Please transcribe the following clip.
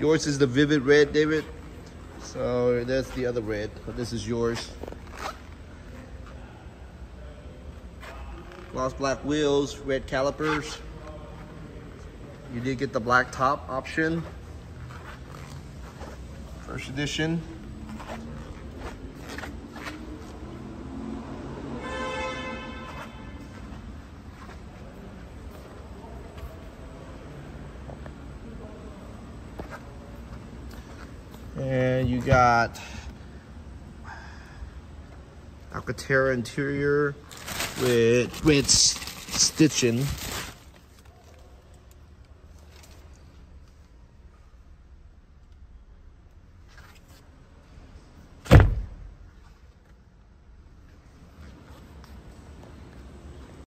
Yours is the vivid red, David. So that's the other red, but this is yours. Gloss black wheels, red calipers. You did get the black top option. First edition. And you got Alcantara interior with red stitching.